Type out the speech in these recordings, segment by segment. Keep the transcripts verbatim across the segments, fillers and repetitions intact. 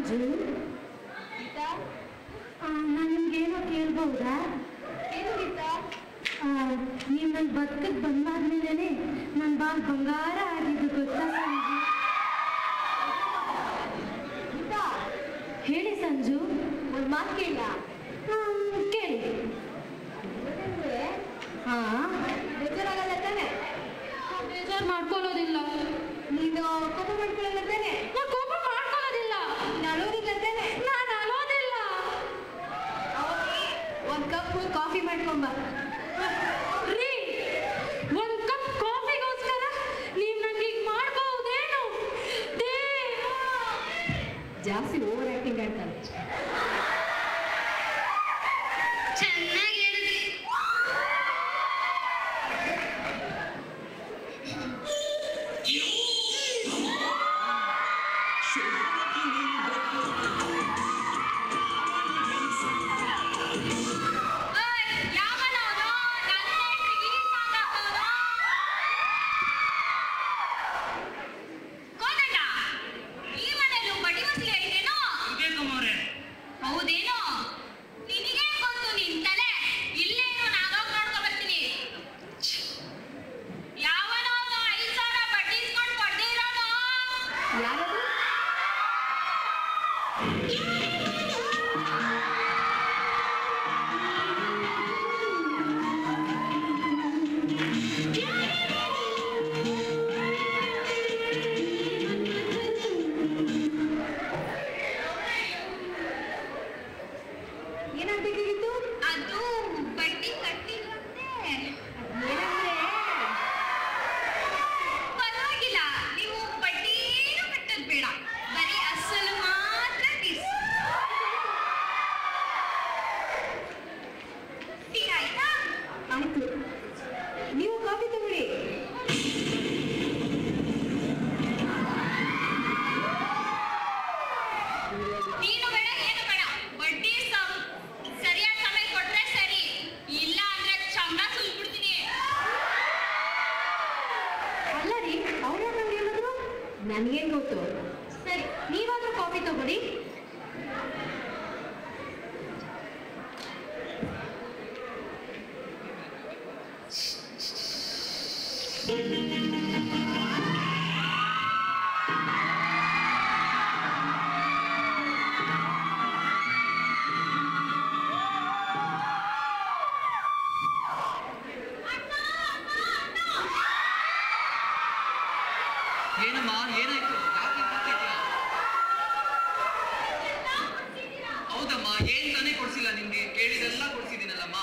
ಸಂಜು, ನಾನು ನಿಮ್ಗೇನೋ ಕೇಳ್ಬಹುದಾ? ನೀವು ನನ್ನ ಬದುಕಕ್ಕೆ ಬಂದಾದ್ಮೇಲೆ ನನ್ನ ಬಾಲ್ ಬಂಗಾರ ಆಗಿದ್ದು ಗೊತ್ತಾ ಸಂಜು? ಹೇಳಿ ಸಂಜು. ಒಂದು ಮಾತು ಕೇಳ. ಕೇಳಿ. ಹಾ, ಬೇಜಾರಾಗಲ್ಲ ತಾನೆ? ಬೇಜಾರು ಮಾಡ್ಕೊಳ್ಳೋದಿಲ್ಲ. ನೀನು ಕೋಪ ಮಾಡ್ಕೊಳ್ಳಲ್ಲ ತಾನೆ? ನಾನು ಕೋಪ ಮಾಡ್ಕೊಳ್ಳೋದಿಲ್ಲ. ನಾನು ಅಳೋದಿಲ್ಲ ತಾನೆ? ನಾನು ಅಳೋದಿಲ್ಲ. ಒಂದು ಕಪ್ ಕಾಫಿ ಮಾಡ್ಕೊಂಬ. ರೀ, ಒಂದು ಕಪ್ ಕಾಫಿಗೋಸ್ಕರ ನೀವು ನಂಗೆ ಈಗ ಮಾಡ್ಬಹುದೇನು? ಜಾಸ್ತಿ ಓವರ್ ಆಕ್ಟಿಂಗ್ ಆಡ್ತಾರೆ. ಚೆನ್ನಾಗಿ ಹೇಳಿದ್ರಿ. ನನಗೇನು ಗೊತ್ತು. ಸರಿ, ನೀವಾದ್ರೂ ಕಾಫಿ ತಗೊಳ್ಳಿ. ಏನಮ್ಮ, ಏನಾಯ್ತು? ಯಾಕೆ ಬರ್ತಿದ್ಯಾ? ಹೌದಮ್ಮ, ಏನ್ ತಾನೇ ಕೊಡ್ಸಿಲ್ಲ ನಿಮ್ಗೆ? ಕೇಳಿದೆಲ್ಲ ಕೊಡ್ಸಿದ್ದೀನಲ್ಲಮ್ಮ.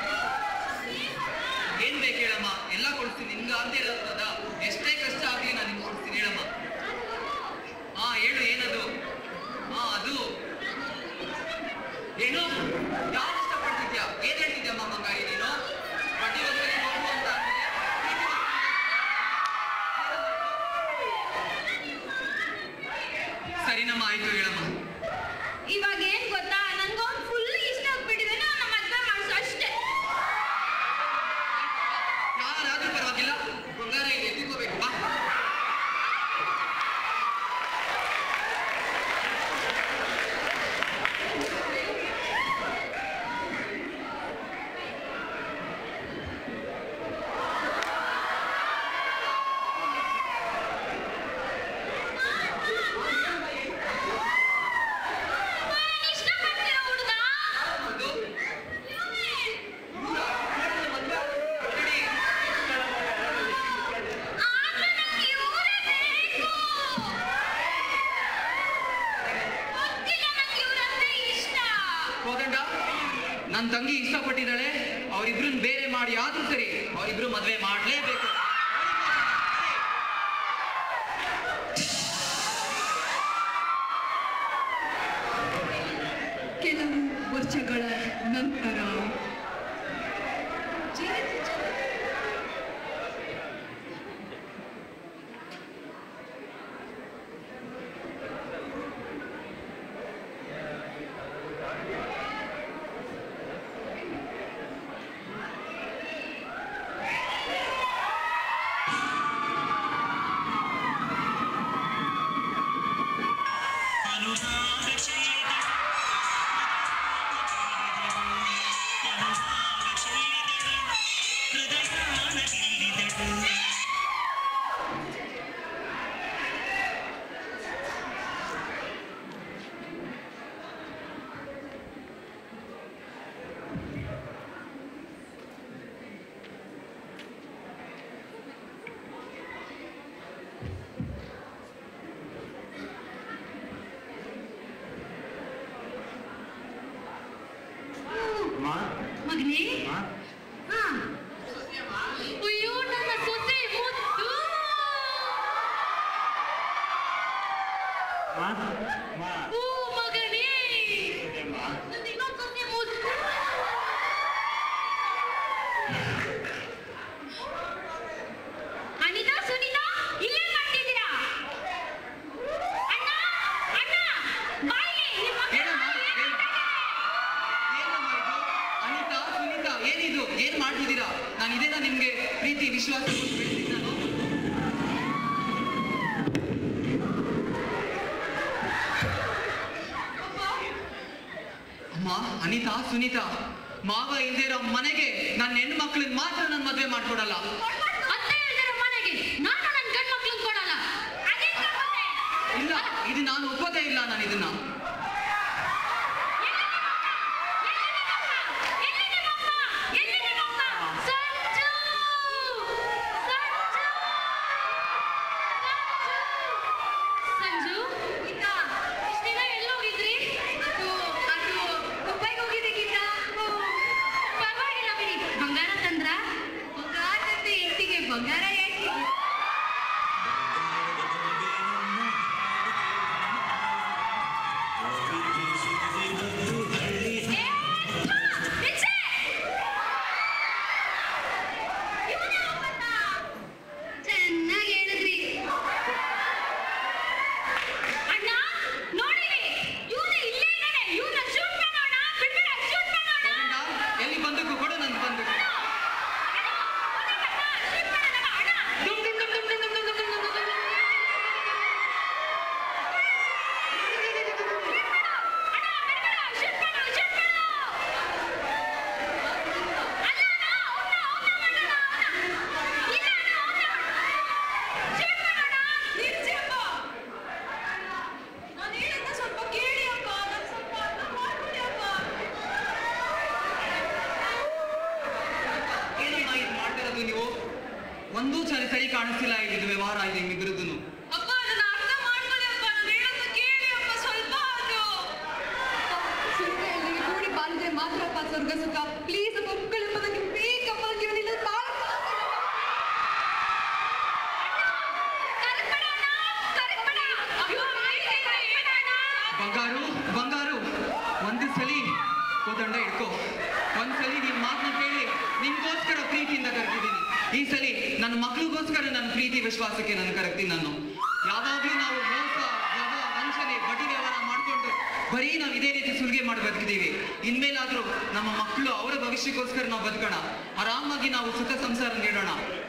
ಏನ್ ಬೇಕು ಹೇಳಮ್ಮ, ಎಲ್ಲ ಕೊಡ್ತೀನಿ. ನಿಮ್ಗೆ ಅಂತ ಹೇಳದ ಎಷ್ಟೇ ಕಷ್ಟ ಆಗ್ಲಿ ನಾನು ನಿಮ್ಗೆ ಕೊಡ್ತೀನಿ. ಹೇಳಮ್ಮ. ಹಾ ಹೇಳು, ಏನದು? ಹಾ ಅದು ಏನು? ಯಾರು ಇಷ್ಟಪಡ್ತಿದ್ಯಾ? ಏನ್ ಹೇಳ್ತಿದ್ಯಮ್ಮ ಮಂಗಾಯಿ ನೀನು? ಬಡ್ಡಿ ಹೋಗ್ತಾರೆ ಹೋಗು ಅಂತ ಸರಿನಮ್ಮ, ಆಯ್ತು ಹೇಳಮ್ಮ. ಇವಾಗ ಏನ್ ಗೊತ್ತಾ, ನನ್ಗೊಂದು ಫುಲ್ ಇಷ್ಟ ಆಗ್ಬಿಟ್ಟಿದೆ. ನಮ್ಮ ಮದ್ವೆ ಮಾಡ್ಸು ಅಷ್ಟೇ. ಯಾರಾದ್ರೂ ಪರವಾಗಿಲ್ಲ, ಬಂಗಾರ ಇದೆ, ಎತ್ತಿಕೋಬೇಕು. ಬಾ. ನನ್ನ ತಂಗಿ ಇಷ್ಟಪಟ್ಟಿದ್ದಾಳೆ, ಅವರಿಬ್ರನ್ನ ಬೇರೆ ಮಾಡಿ ಆದ್ರೂ ಸರಿ ಅವರಿಬ್ರು ಮದುವೆ ಮಾಡಲೇಬೇಕು. ಕೆಲವು ವರ್ಷಗಳ ನಂತರ अनुराग ಮಗನೇ ಹಾ ಅಯ್ಯೋ ನನ್ನ ಸೊಸೆ ಮುದ್ದು ಓ ಮಗನೇ ನನ್ನ ಇನ್ನೊಂದು ಸೊಸೆ ಮುದ್ದು ಅನಿತಾ ಸುನಿತಾ ಇಲ್ಲೇ ಮಾಡ್ತಿದ್ದೀರಾ ಅಣ್ಣ ಅಣ್ಣ ಬಾಯಿಗೆ ನಿಮ್ಮ ಅನಿತಾ ಸುನಿತಾ ಏನಿದು ಏನ್ ಮಾಡ್ತಿದ್ದೀರಾ? ನಾನು ಇದೇನಾ ನಿಮ್ಗೆ ಪ್ರೀತಿ ವಿಶ್ವಾಸ ನಾನು ಅಮ್ಮ ಅನಿತಾ ಸುನಿತಾ ಮಾವ ಇಲ್ದೇ ಇರೋ ಮನೆಗೆ ನನ್ನ ಹೆಣ್ಮಕ್ಳನ್ನ ಮಾತ್ರ ನಾನು ಮದ್ವೆ ಮಾಡ್ಕೊಡಲ್ಲ. ಅತ್ತೆ ಇಲ್ದಿರೋ ಮನೆಗೆ ನಾನು ನನ್ನ ಗಂಡ ಮಕ್ಳನ್ನ ಕೊಡಲ್ಲ. ಇಲ್ಲ ಇದು ನಾನು ಒಪ್ಪೋದೇ ಇಲ್ಲ. ನಾನು ಇದನ್ನ ಬಂಗಾರ ಯಾಕೆ ಚೆನ್ನಾಗಿ ಹೇಳಿದ್ರಿ ಅಣ್ಣ. ನೋಡಿರಿ ಇವನು ಇಲ್ಲೇ ಇದ್ದಾನೆ. ಇವನ್ನ ಶೂಟ್ ಮಾಡೋಣ. ಬಿಡ್ಬೇಡ, ಶೂಟ್ ಮಾಡೋಣ. ಎಲ್ಲಿ ಬಂದಕ್ಕೂ ಕೊಡು ನನ್ನ ಬಂದಕ್ಕೂ. ನೀವು ಒಂದೂ ಸರಿ ಸರಿ ಕಾಣಿಸ್ತಿಲ್ಲ. ಇದು ವ್ಯವಹಾರ ಇದೆ ನಿಮ್ಮಿಬ್ಬರದ್ದು. ಅಪ್ಪ ನನ್ನ ಅರ್ಥ ಮಾಡ್ಕೊಳ್ಳಿ ಅಪ್ಪ. ನಾನು ಹೇಳೋದು ಕೇಳಿ ಅಪ್ಪ ಸ್ವಲ್ಪ. ಅದು ಸುಮ್ಮನೆ ಎಲ್ಲಿಗೆ ಕೂಡಿ ಬಾಳಿದ್ರೆ ಮಾತ್ರ ಅಪ್ಪ ಸ್ವರ್ಗ ಸುಖ. ಪ್ಲೀಸ್ ಅಪ್ಪ ಒಪ್ಕೊಳ್ಳಪ್ಪ. ನನಗೆ ಬೇಕಪ್ಪ. ಇವನಿಲ್ಲ ಬಾಳ ಬಂಗಾರು ಬಂಗಾರು ಒಂದು ಸಲಿ ಕೋದಂಡ ಇಟ್ಕೋ. ಒಂದ್ಸಲಿ ನಿನ್ ಮಾತನ್ನ ಕೇಳಿ ನಿನ್ಗೋಸ್ಕರ ಪ್ರೀತಿಯಿಂದ ಕರೆದಿದ್ದೀನಿ. ಈ ಸಲಿ ನನ್ನ ಮಕ್ಳಿಗೋಸ್ಕರ ನನ್ನ ಪ್ರೀತಿ ವಿಶ್ವಾಸಕ್ಕೆ ನಾನು ಕರೆಕ್ತೀನಿ. ನಾನು ಯಾವಾಗ್ಲೂ ನಾವು ಮೋಸ ಜಗ ವಂಚನೆ ಬಡ್ಡಿ ವ್ಯವಹಾರ ಮಾಡ್ಕೊಂಡು ಬರೀ ನಾವು ಇದೇ ರೀತಿ ಸುಲಿಗೆ ಮಾಡಿ ಬದುಕಿದೀವಿ. ಇನ್ಮೇಲಾದ್ರೂ ನಮ್ಮ ಮಕ್ಕಳು ಅವರ ಭವಿಷ್ಯಕ್ಕೋಸ್ಕರ ನಾವು ಬದುಕೋಣ. ಆರಾಮಾಗಿ ನಾವು ಸುಖ ಸಂಸಾರ ನೀಡೋಣ.